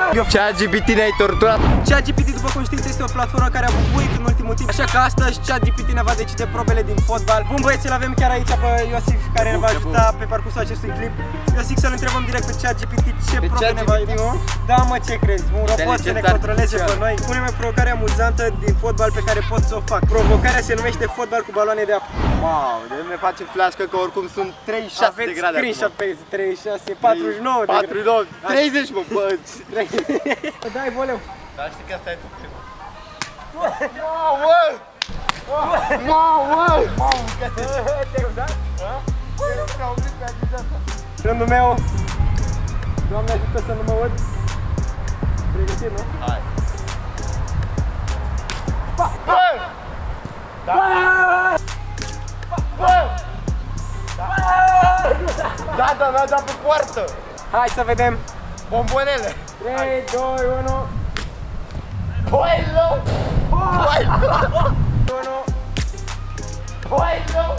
ChatGPT ne-ai torturat. ChatGPT, după cum știți, este o platformă care a bubuit în ultimul timp. Așa că astăzi ChatGPT ne va decide probele din fotbal. Bun băieți, îl avem chiar aici pe Iosif, care ne va ajuta pe parcursul acestui clip. Eu zic să-l întrebăm direct pe ChatGPT ce probe ne va da. Da, mă, ce crezi? Un robot să ne controleze pe noi. Pune-mi provocare amuzantă din fotbal pe care pot să o fac. Provocarea se numește fotbal cu baloane de apă. Wow, de ne face flash că oricum sunt 36 de grade. Screenshot pe 36, 49 de 49, 30 mă, bă. Dai voleu. Dar știi că asta e tu primul. Mamă! Mamă! Mamă, că te-ai rudat? Rândul meu. Doamne ajută să nu mă ud. Pregătit, nu? Hai. Bă! Da! Bă! Da, da, da, da, pe poartă! Hai să vedem! Bombonele! 3, 2, 1... Boilo! Boilo! 1... Boilo!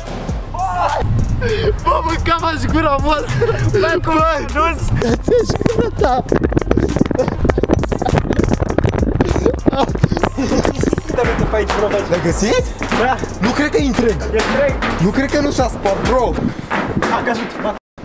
Bă, mâncam-aș gura voastră! Bă, cum ai dus? Ia-ți-aș gura ta! Uite pe aici, bro, l-ai găsit? Da! Nu cred că e întreg! E întreg! Nu cred că nu s-a spart, bro! A căzut!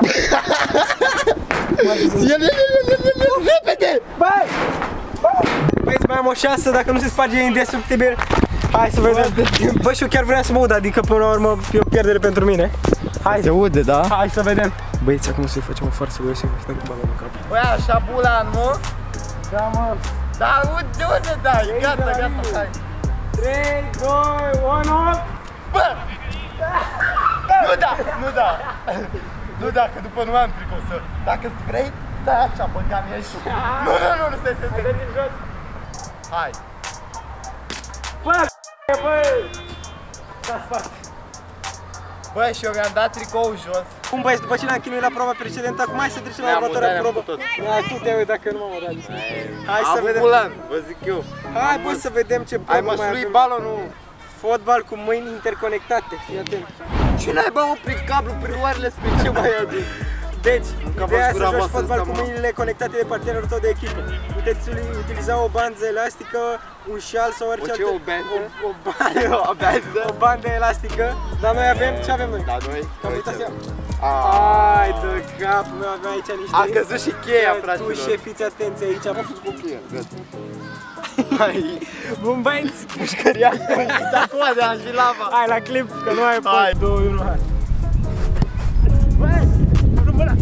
Repede! Băi! Băieți, mai am o șansă, dacă nu se sparge, e indestructibil. Hai să vedem. Bă, și eu chiar vreau să mă ud, adică până la urmă e o pierdere pentru mine. Hai. Se ude, da? Hai să vedem. Băieți, acum să-i facem o farsă lui Iosif și dăm cu balonul în cap. Băi, așa bulan, nu? Da, mă. Da, unde dai? Gata, gata, hai. 3, 2, 1... Bă! Nu da, nu da! Nu da, că după nu am tricou să... Dacă vrei, stai așa, băgam ieși. Nu, nu, nu, nu, stai, stai, stai. Hai, jos. Hai. Bă, bă! S-a spart. Bă, și eu mi-am dat tricoul jos. Cum băieți, după ce ne-am chinuit la proba precedentă, acum hai să trecem la următoarea probă. Tu te uiți dacă nu m-am udat. Hai să vedem. Ambulant, vă zic eu. Hai, bă, să vedem ce probă ai mai măsluit avem. balonul. Fotbal cu mâini interconectate, fii atent. Ce n-ai bă, prin cablu, prin oarele spre ce mai adus? Deci, ideea să joci fotbal cu mâinile conectate de partenerul tău de echipă. Puteți utiliza o bandă elastică, un șal sau orice altă... O bandă elastică. Dar noi avem, ce avem noi? Da, noi? Că am uitat să iau. Ai de cap, noi avem aici niște... A căzut și cheia, fraților. Tu, șefiți, atenție aici. Am făcut cu cheia, gata. Bun băieți! Pușcăria, acum de Angelava. Hai la clip, că nu ai pot. 2, 1, hai. Băi! Mâna!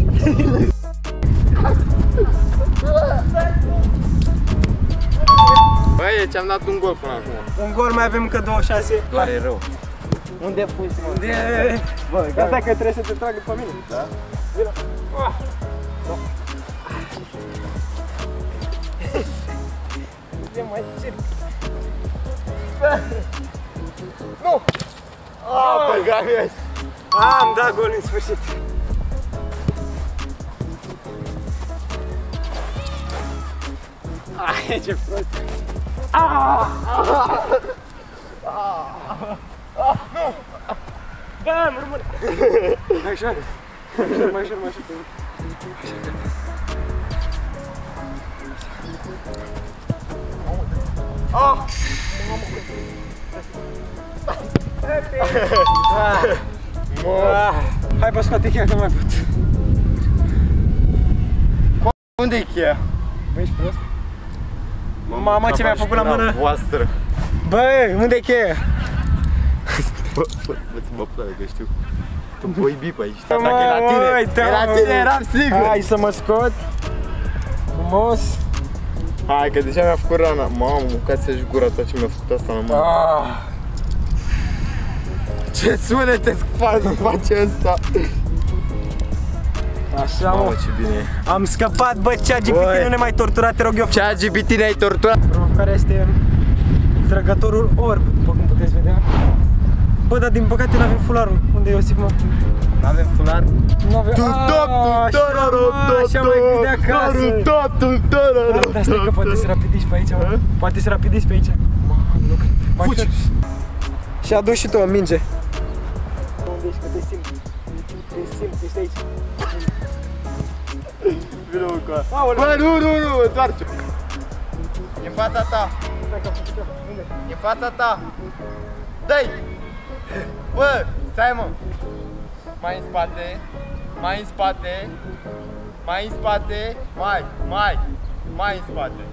Băi, ți-am dat un gol până acum. Un gol, mai avem încă 2 șanse. Pare rău. Unde fugi, mă? Unde? Bă, gata că trebuie să te trag după mine. Da? Vino. E mai circ. Nu! Băgam ești. Am dat gol în sfârșit. Ai, ce prost! Nu! Da, mă rămâne! Mai ușor! Mai ușor, mai ușor! Hai bă, scoate cheia că nu mai pot! Unde e cheia? Bă, ești prost? Mama, ce mi-a făcut la mână! Voastră! Bă, unde e cheia? Bă, mă plăcă că știu. Tu pui bip aici. Dacă e la tine, e la tine, eram sigur! Hai să mă scot! Frumos! Hai că deja mi-a făcut rana. Mamă, mâncați-și gura ta ce mi-a făcut asta la mână. Ce sunete face ăsta? Așa, mă. Mamă, ce bine e. Am scăpat, bă, ChatGPT nu ne mai tortura, te rog eu. ChatGPT ne-ai torturat. Provocarea este trăgătorul orb, după cum puteți vedea. Bă, dar din păcate nu avem fularul. Unde e Iosif, mă? Nu avem fular? Nu avem. Așa mai fi de acasă. Dar stai că poate să rapidiși pe aici, mă. Poate să rapidiși pe aici. Fugi! Și adu și tu o minge. Unde ești, că te simt. Te simt, ești aici. Bă, nu, întoarce! în fața ta. E în fața ta. Dă-i! Bă, stai mă. Mai în spate. Mai în spate. Mai în spate. Mai în spate.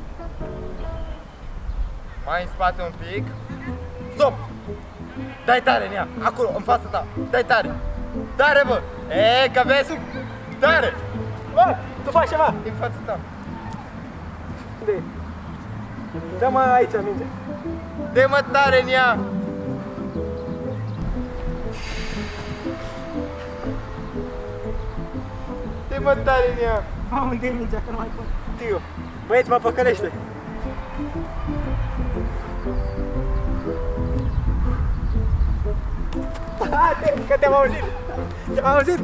Mai în spate un pic. Stop! Dai tare în ea, acolo, în fața ta. Dai tare. Tare, bă! E, că vezi? Tare! Bă, tu faci ceva! În fața ta. Unde e? Dă-mă aici, minge. Dă-mă tare în ea! Dă-mă tare în ea! Mamă, unde e mingea, că nu mai pot. Tiu, băieți, mă păcălește. Că te-am auzit! Te-am auzit!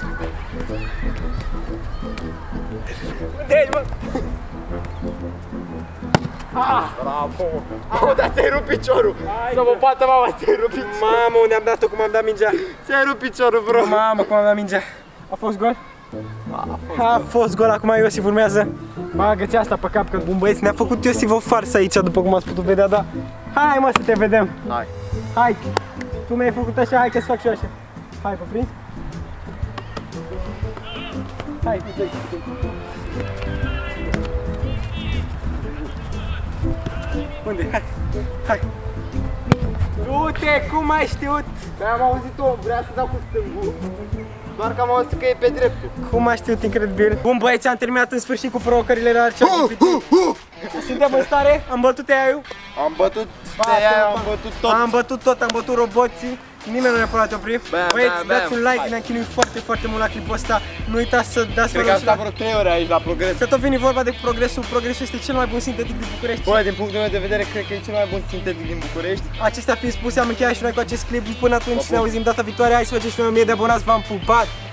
Unde ești, mă? Bravo! Mamă, dar ți-ai rupt piciorul! Să mă bată mama, ți-ai rupt piciorul! Mamă, unde am dat-o, cum am dat mingea? Ți-ai rupt piciorul, bro! Mamă, cum am dat mingea? A fost gol? A fost gol, acum Iosif urmează. Bagă-ți asta pe cap, că bun băieți, ne-a făcut Iosif o farsă aici, după cum ați putut vedea, da? Hai mă să te vedem! Hai! Hai! Tu mi-ai făcut așa, hai că-ți fac și eu așa. Hai, pe prins? Hai, uite. Unde? Hai! Hai! Du-te, cum ai știut? Am auzit-o, vrea să dau cu stângul. Doar că am auzit că e pe dreptul. Cum ai știut, incredibil? Bun băieți, am terminat în sfârșit cu provocările la ChatGPT. Suntem în stare? Am bătut AI-ul? Am bătut AI, am bătut tot. Am bătut tot, am bătut roboții. Nimeni nu ne poate opri. Băieți, dați un like, ne-am chinuit foarte, foarte mult la clipul ăsta. Nu uitați să dați Cred că am stat vreo 3 ore aici la progres. Că tot vine vorba de progresul. Progresul este cel mai bun sintetic din București. Bă, din punctul meu de vedere, cred că e cel mai bun sintetic din București. Acestea fiind spuse, am încheiat și noi cu acest clip. Până atunci ne auzim data viitoare. Hai să facem și noi 1000 de abonați. V-am pupat!